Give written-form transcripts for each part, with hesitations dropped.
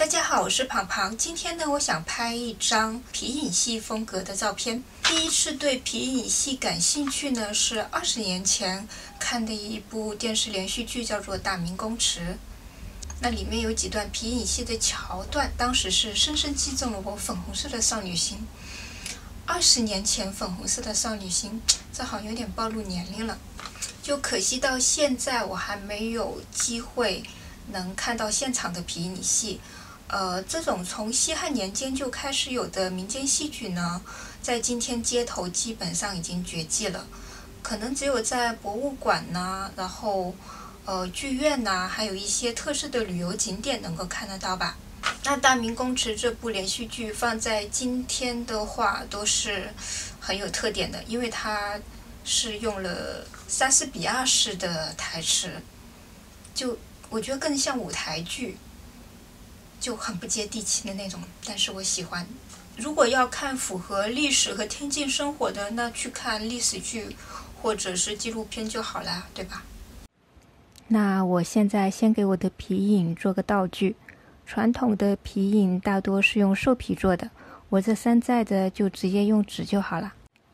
家好，我是庞庞。今天呢，我想拍一张皮影戏风格的照片。第一次对皮影戏感兴趣呢，是20年前看的一部电视连续剧，叫做《大明宫词》。那里面有几段皮影戏的桥段，当时是深深击中了我粉红色的少女心。20年前粉红色的少女心，这好像有点暴露年龄了。就可惜到现在我还没有机会能看到现场的皮影戏。这种从西汉年间就开始有的民间戏剧呢，在今天街头基本上已经绝迹了，可能只有在博物馆呐，然后剧院呐，还有一些特色的旅游景点能够看得到吧。那《大明宫词》这部连续剧放在今天的话都是很有特点的，因为它是用了莎士比亚式的台词，就我觉得更像舞台剧，就很不接地气的那种，但是我喜欢。如果要看符合历史和贴近生活的，那去看历史剧或者是纪录片就好啦，对吧？ 那我现在先给我的皮影做个道具。传统的皮影大多是用兽皮做的，我这山寨的就直接用纸就好了。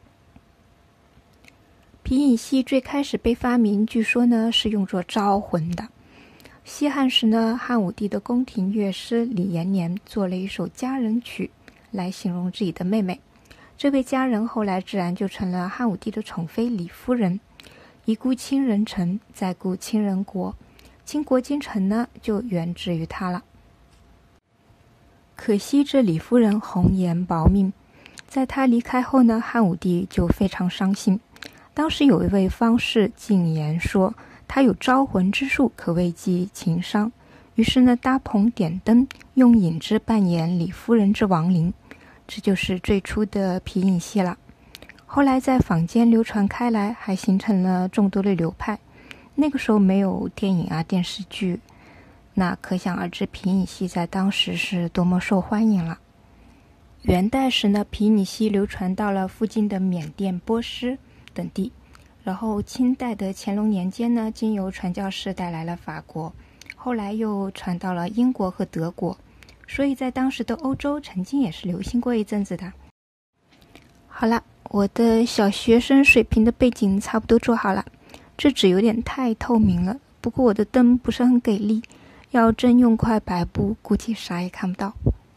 皮影戏最开始被发明，据说呢是用作招魂的。西汉时呢，汉武帝的宫廷乐师李延年做了一首佳人曲来形容自己的妹妹。这位佳人后来自然就成了汉武帝的宠妃李夫人。一顾倾人城，再顾倾人国，倾国倾城呢就源自于她了。可惜这李夫人红颜薄命，在她离开后呢，汉武帝就非常伤心。当时有一位方士进言说，他有招魂之术，可慰藉情伤。于是呢，搭棚点灯，用影子扮演李夫人之亡灵，这就是最初的皮影戏了。后来在坊间流传开来，还形成了众多的流派。那个时候没有电影啊、电视剧，那可想而知皮影戏在当时是多么受欢迎了。元代时呢，皮影戏流传到了附近的缅甸、波斯等地。然后清代的乾隆年间呢，经由传教士带来了法国，后来又传到了英国和德国，所以在当时的欧洲曾经也是流行过一阵子的。好了，我的小学生水平的背景差不多做好了，这纸有点太透明了，不过我的灯不是很给力，要真用块白布估计啥也看不到。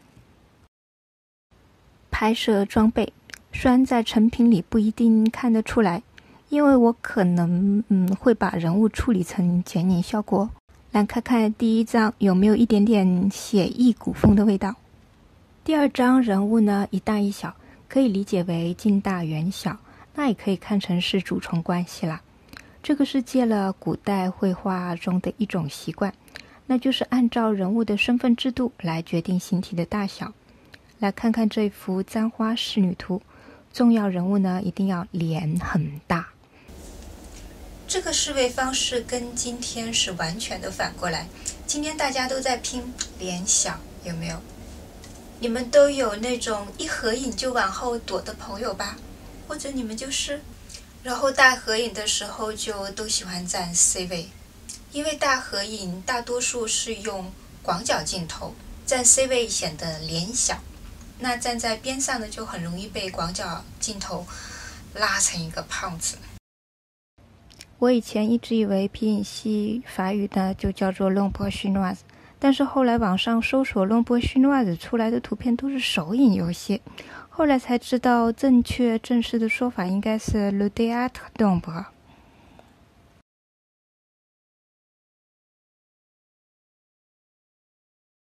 拍摄装备虽然在成品里不一定看得出来，因为我可能会把人物处理成剪影效果。来看看第一张有没有一点点写意古风的味道。第二张人物呢，一大一小，可以理解为近大远小，那也可以看成是主从关系啦。这个是借了古代绘画中的一种习惯，那就是按照人物的身份制度来决定形体的大小。来看看这幅簪花仕女图，重要人物呢一定要脸很大。 这个思维方式跟今天是完全的反过来。今天大家都在拼脸小，有没有？你们都有那种一合影就往后躲的朋友吧？或者你们就是，然后大合影的时候就都喜欢站 C 位，因为大合影大多数是用广角镜头，站 C 位显得脸小，那站在边上的就很容易被广角镜头拉成一个胖子。 我以前一直以为皮影戏法语呢就叫做 l'ombre chinoise， 但是后来网上搜索 l'ombre chinoise 出来的图片都是手影游戏，后来才知道正确正式的说法应该是 le théâtre d'ombre。